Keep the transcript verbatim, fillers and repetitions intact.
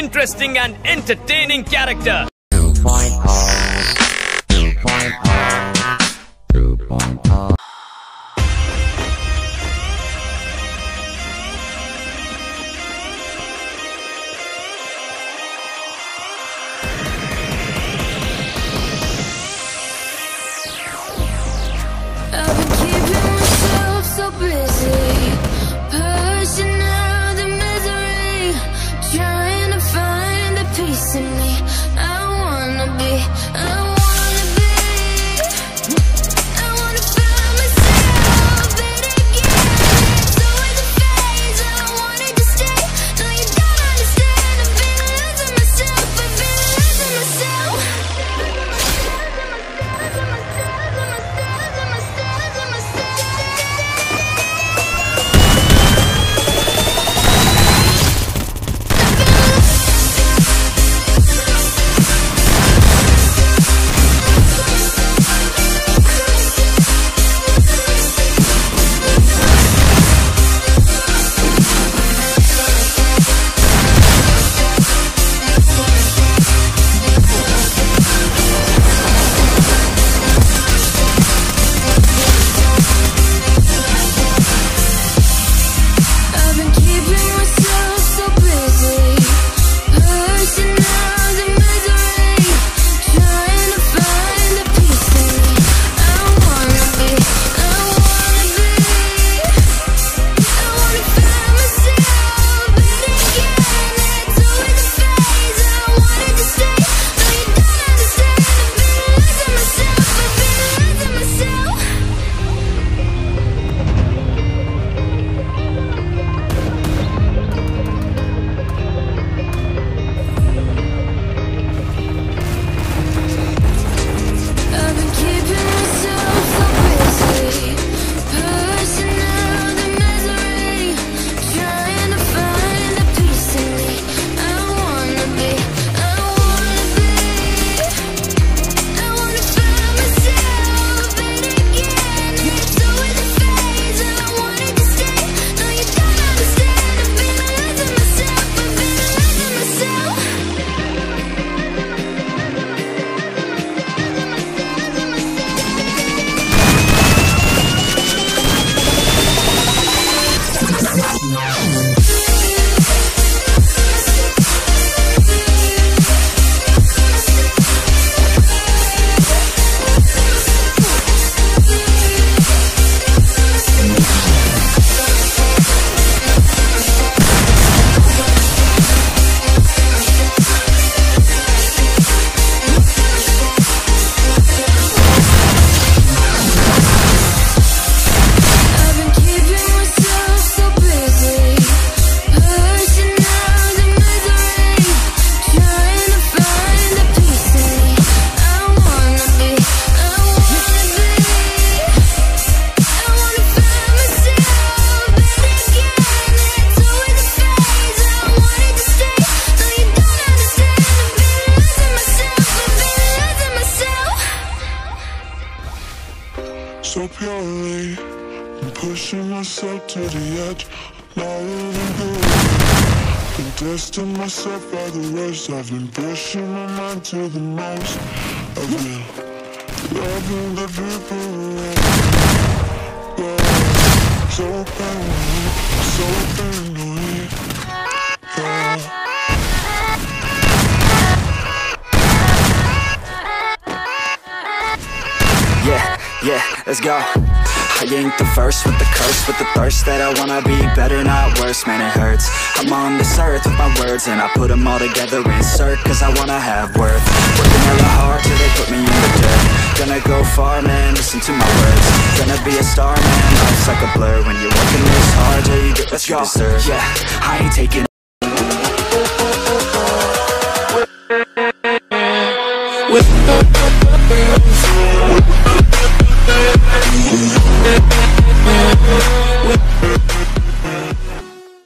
interesting and entertaining character. two point oh, two point oh, two point oh. I've been keeping myself so busy, pushing out the misery, trying to find the peace in me. I wanna be, I wanna be, I wanna find myself, but again, it's always a phase. I wanted to stay, no you don't understand. I've been losing myself, I've been losing myself. So purely, I'm pushing myself to the edge, not even good. Been testing myself by the worst. I've been pushing my mind to the most. I've been loving the people around me, but I'm so paranoid, so paranoid. Yeah. Yeah, yeah, let's go. I ain't the first with the curse, with the thirst that I wanna be better, not worse, man it hurts. I'm on this earth with my words and I put them all together, insert, cause I wanna have worth. Working hella hard till they put me in the dirt. Gonna go far, man, listen to my words. Gonna be a star, man, life's like a blur. When you're working this hard till you get what you deserve. Yeah, I ain't taking with